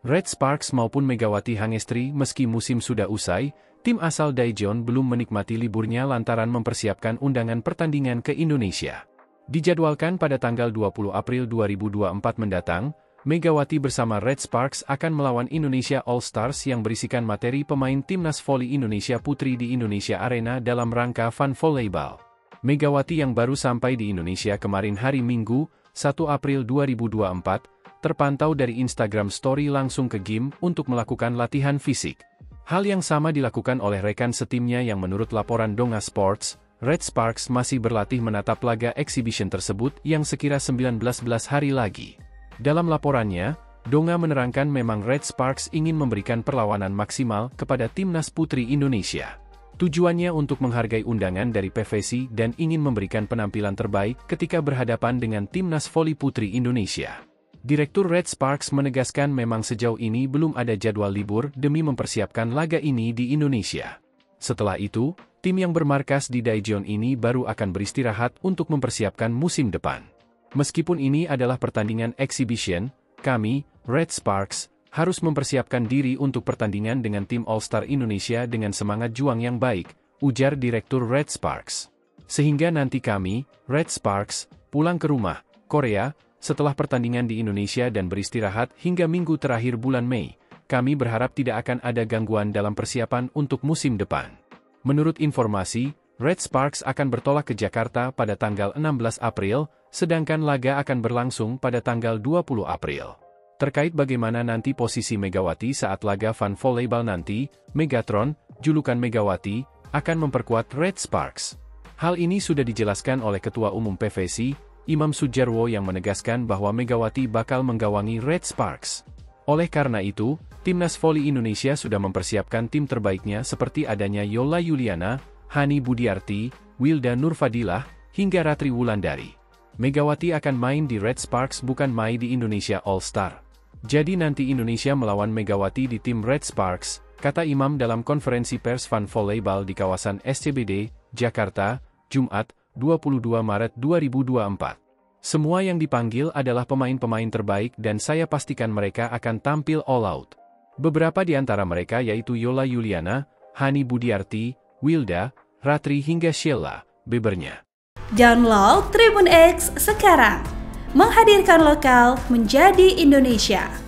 Red Sparks maupun Megawati Hangestri. Meski musim sudah usai, tim asal Daejeon belum menikmati liburnya lantaran mempersiapkan undangan pertandingan ke Indonesia. Dijadwalkan pada tanggal 20 April 2024 mendatang, Megawati bersama Red Sparks akan melawan Indonesia All Stars yang berisikan materi pemain Timnas Voli Indonesia Putri di Indonesia Arena dalam rangka Fun Volleyball. Megawati yang baru sampai di Indonesia kemarin hari Minggu, 1 April 2024, terpantau dari Instagram Story langsung ke gym untuk melakukan latihan fisik. Hal yang sama dilakukan oleh rekan setimnya yang menurut laporan Donga Sports, Red Sparks masih berlatih menatap laga exhibition tersebut yang sekira 19 hari lagi. Dalam laporannya, Donga menerangkan memang Red Sparks ingin memberikan perlawanan maksimal kepada Timnas Putri Indonesia. Tujuannya untuk menghargai undangan dari PVC dan ingin memberikan penampilan terbaik ketika berhadapan dengan Timnas Voli Putri Indonesia. Direktur Red Sparks menegaskan memang sejauh ini belum ada jadwal libur demi mempersiapkan laga ini di Indonesia. Setelah itu, tim yang bermarkas di Daejeon ini baru akan beristirahat untuk mempersiapkan musim depan. Meskipun ini adalah pertandingan exhibition, kami, Red Sparks, harus mempersiapkan diri untuk pertandingan dengan tim All-Star Indonesia dengan semangat juang yang baik, ujar Direktur Red Sparks. Sehingga nanti kami, Red Sparks, pulang ke rumah, Korea, setelah pertandingan di Indonesia dan beristirahat hingga minggu terakhir bulan Mei, kami berharap tidak akan ada gangguan dalam persiapan untuk musim depan. Menurut informasi, Red Sparks akan bertolak ke Jakarta pada tanggal 16 April, sedangkan laga akan berlangsung pada tanggal 20 April. Terkait bagaimana nanti posisi Megawati saat laga Fun Volleyball nanti, Megatron, julukan Megawati, akan memperkuat Red Sparks. Hal ini sudah dijelaskan oleh Ketua Umum PVC, Imam Sujarwo yang menegaskan bahwa Megawati bakal menggawangi Red Sparks. Oleh karena itu, Timnas Voli Indonesia sudah mempersiapkan tim terbaiknya seperti adanya Yola Yuliana, Hani Budiarti, Wilda Nurfadilah, hingga Ratri Wulandari. Megawati akan main di Red Sparks bukan main di Indonesia All Star. Jadi nanti Indonesia melawan Megawati di tim Red Sparks, kata Imam dalam konferensi pers Fun Volleyball di kawasan SCBD, Jakarta, Jumat, 22 Maret 2024. Semua yang dipanggil adalah pemain-pemain terbaik dan saya pastikan mereka akan tampil all out. Beberapa di antara mereka yaitu Yola Yuliana, Hani Budiarti, Wilda, Ratri hingga Sheila, bebernya. Download Tribun X sekarang, menghadirkan lokal menjadi Indonesia.